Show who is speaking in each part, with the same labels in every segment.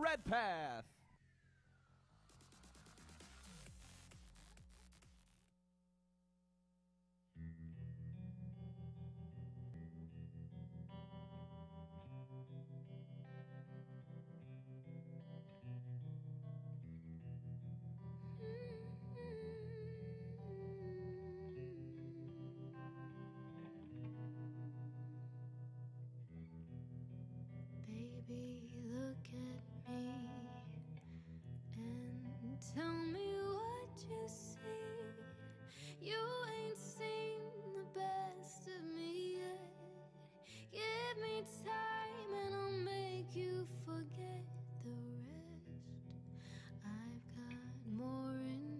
Speaker 1: Redpath.
Speaker 2: Baby, look at me and tell me what you see. You ain't seen the best of me yet. Give me time and I'll make you forget the rest. I've got more in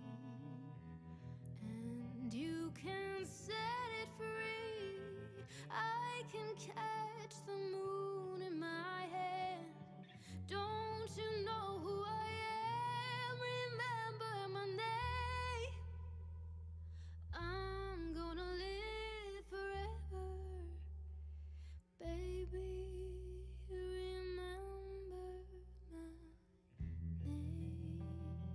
Speaker 2: me and you can set it free. I can catch the moon in my hand. Don't you know who I am? Remember my name. I'm gonna live forever. Baby, remember my name.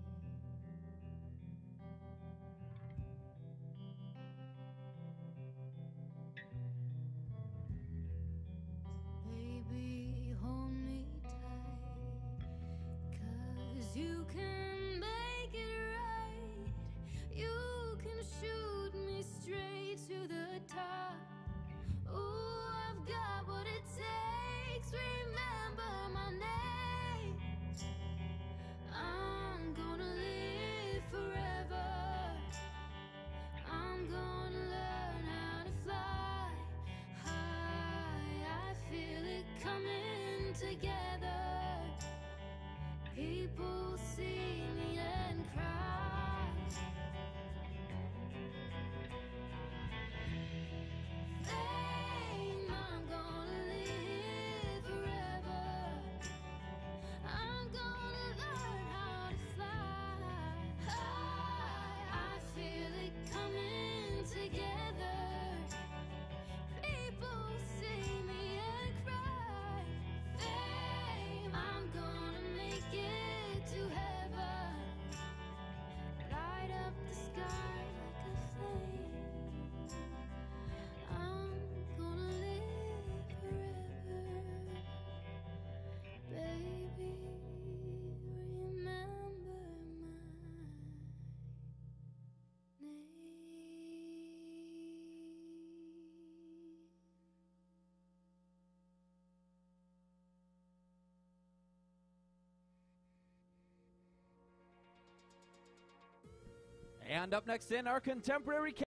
Speaker 2: Baby, hold me tight, 'cause you can make it right. You can shoot me straight to the top. Ooh, I've got what it takes. Remember my name. I'm gonna live forever. I'm gonna learn how to fly high. I feel it coming together. People see me and cry. Fame, I'm gonna live forever. I'm gonna learn how to fly high. I feel it coming together. People see me and cry. Fame, I'm gonna make it to heaven. Light up the sky like a flame. I'm gonna live forever. Baby, remember my name.
Speaker 1: And up next in our contemporary